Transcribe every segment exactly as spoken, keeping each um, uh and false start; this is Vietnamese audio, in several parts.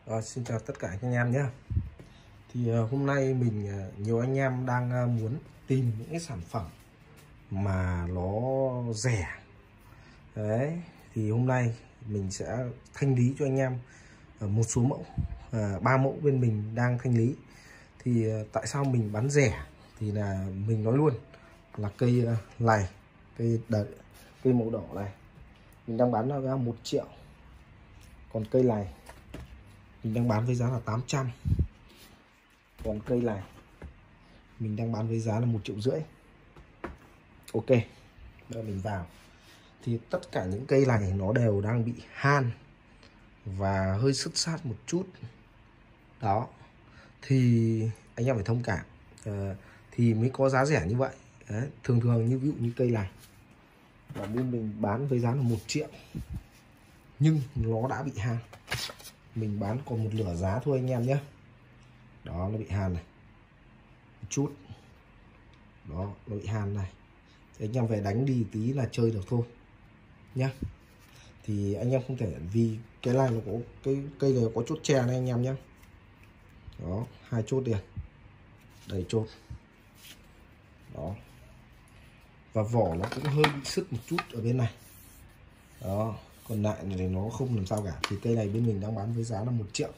Rồi, xin chào tất cả anh em nhé. Thì uh, hôm nay mình uh, nhiều anh em đang uh, muốn tìm những cái sản phẩm mà nó rẻ. Đấy, thì hôm nay mình sẽ thanh lý cho anh em uh, một số mẫu, uh, ba mẫu bên mình đang thanh lý. Thì uh, tại sao mình bán rẻ? Thì là mình nói luôn là cây uh, này, cây đợt, cây màu đỏ này mình đang bán ra một triệu. Còn cây này mình đang bán với giá là tám trăm. Còn cây này mình đang bán với giá là một triệu rưỡi. Ok, bây giờ mình vào thì tất cả những cây này nó đều đang bị han và hơi sứt sát một chút đó, thì anh em phải thông cảm, à, thì mới có giá rẻ như vậy. Đấy, thường thường như ví dụ như cây này là bên mình bán với giá là một triệu nhưng nó đã bị han, mình bán còn một nửa giá thôi anh em nhé. Đó, nó bị hàn này một chút, đó nó bị hàn này, thì anh em về đánh đi tí là chơi được thôi nhá. Thì anh em không thể, vì cái này nó có cái cây này có chốt tre này anh em nhé. Đó, hai chốt liền, đầy chốt đó, và vỏ nó cũng hơi bị sứt một chút ở bên này đó, còn lại thì nó không làm sao cả. Thì cây này bên mình đang bán với giá là một triệu.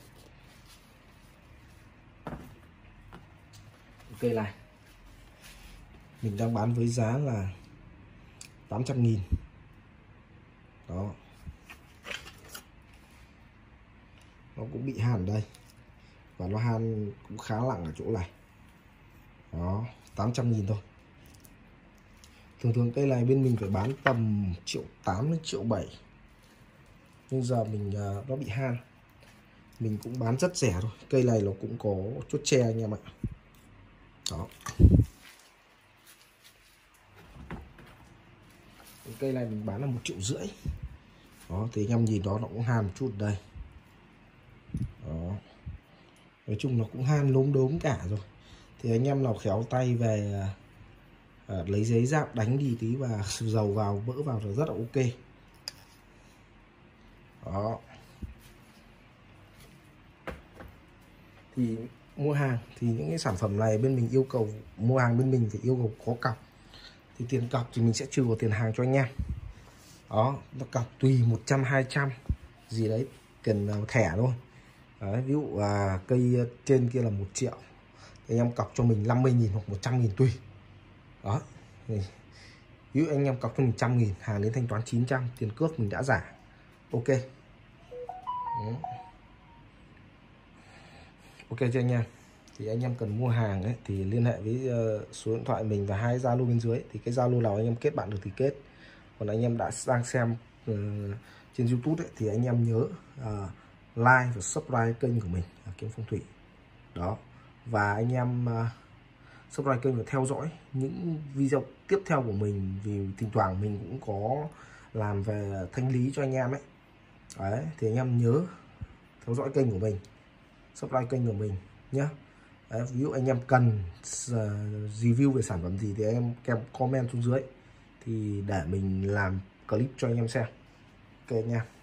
Cây này mình đang bán với giá là tám trăm nghìn đó, nó cũng bị hàn đây và nó hàn cũng khá nặng ở chỗ này đó, tám trăm nghìn thôi. Thường thường cây này bên mình phải bán tầm triệu tám đến triệu bảy, nhưng giờ mình uh, nó bị han, mình cũng bán rất rẻ thôi. Cây này nó cũng có chốt tre anh em ạ. Đó, cây này mình bán là một triệu rưỡi đó, thì anh em nhìn đó, nó cũng han một chút đây đó, nói chung nó cũng han lốm đốm cả rồi. Thì anh em nào khéo tay về à, lấy giấy ráp đánh đi tí và dầu vào, vỡ vào là rất là ok đó. Thì mua hàng thì những cái sản phẩm này bên mình yêu cầu mua hàng bên mình phải yêu cầu có cọc, thì tiền cọc thì mình sẽ trừ vào tiền hàng cho anh em đó. Nó cọc tùy một trăm hai trăm gì đấy, tiền thẻ thôi. Đấy, ví dụ à, cây trên kia là một triệu thì anh em cọc cho mình năm mươi nghìn hoặc một trăm nghìn tùy đó. Ví dụ anh em cọc cho mình một trăm nghìn, hàng đến thanh toán chín trăm, tiền cước mình đã giả. Ok. Đấy. Ok cho anh em. Thì anh em cần mua hàng ấy, thì liên hệ với uh, số điện thoại mình và hai Zalo bên dưới. Thì cái Zalo nào anh em kết bạn được thì kết. Còn anh em đã đang xem uh, trên YouTube ấy, thì anh em nhớ uh, like và subscribe kênh của mình, uh, Kiếm Phong Thủy đó. Và anh em uh, subscribe kênh và theo dõi những video tiếp theo của mình, vì thỉnh thoảng mình cũng có làm về thanh lý cho anh em ấy. Đấy, thì anh em nhớ theo dõi kênh của mình, subscribe kênh của mình nhé. Đấy, ví dụ anh em cần uh, review về sản phẩm gì thì anh em kèm comment xuống dưới thì để mình làm clip cho anh em xem. Ok nha.